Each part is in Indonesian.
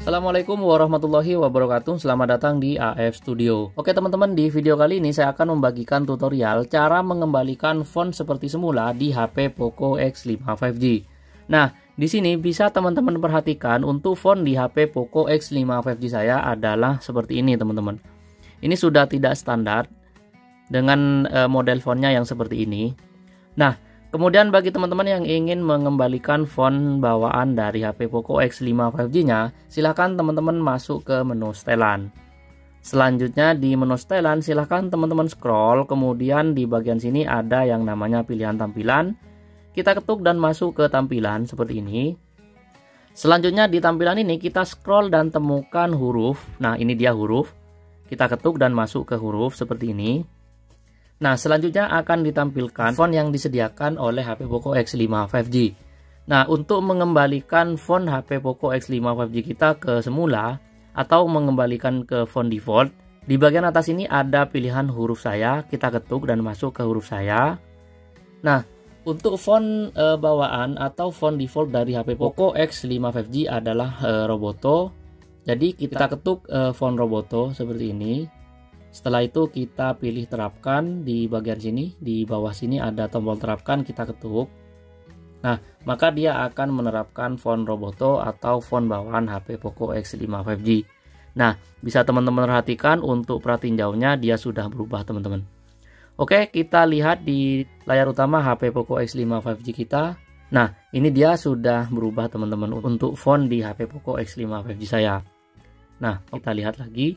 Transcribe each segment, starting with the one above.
Assalamualaikum warahmatullahi wabarakatuh. Selamat datang di AF Studio. Oke teman-teman, di video kali ini saya akan membagikan tutorial cara mengembalikan font seperti semula di HP Poco X5 5G. Nah, di sini bisa teman-teman perhatikan untuk font di HP Poco X5 5G saya adalah seperti ini teman-teman. Ini sudah tidak standar dengan model fontnya yang seperti ini. Nah, kemudian bagi teman-teman yang ingin mengembalikan font bawaan dari HP Poco X5 5G-nya, silahkan teman-teman masuk ke menu setelan. Selanjutnya di menu setelan silahkan teman-teman scroll, kemudian di bagian sini ada yang namanya pilihan tampilan. Kita ketuk dan masuk ke tampilan seperti ini. Selanjutnya di tampilan ini kita scroll dan temukan huruf. Nah, ini dia huruf. Kita ketuk dan masuk ke huruf seperti ini. Nah, selanjutnya akan ditampilkan font yang disediakan oleh HP Poco X5 5G. Nah, untuk mengembalikan font HP Poco X5 5G kita ke semula atau mengembalikan ke font default, di bagian atas ini ada pilihan huruf saya. Kita ketuk dan masuk ke huruf saya. Nah, untuk font bawaan atau font default dari HP Poco X5 5G adalah Roboto. Jadi kita ketuk font Roboto seperti ini. Setelah itu kita pilih terapkan di bagian sini, di bawah sini ada tombol terapkan, kita ketuk. Nah, maka dia akan menerapkan font Roboto atau font bawaan HP Poco X5 5G. Nah, bisa teman-teman perhatikan untuk pratinjaunya dia sudah berubah teman-teman. Oke, kita lihat di layar utama HP Poco X5 5G kita. Nah, ini dia sudah berubah teman-teman untuk font di HP Poco X5 5G saya. Nah, kita lihat lagi.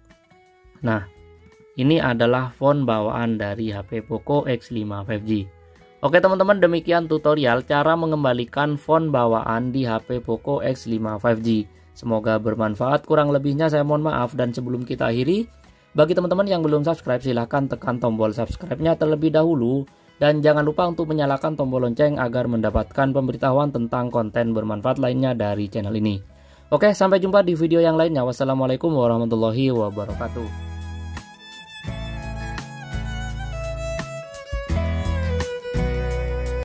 Nah, ini adalah font bawaan dari HP Poco X5 5G. Oke teman-teman, demikian tutorial cara mengembalikan font bawaan di HP Poco X5 5G. Semoga bermanfaat, kurang lebihnya saya mohon maaf. Dan sebelum kita akhiri, bagi teman-teman yang belum subscribe silahkan tekan tombol subscribe-nya terlebih dahulu. Dan jangan lupa untuk menyalakan tombol lonceng agar mendapatkan pemberitahuan tentang konten bermanfaat lainnya dari channel ini. Oke, sampai jumpa di video yang lainnya. Wassalamualaikum warahmatullahi wabarakatuh.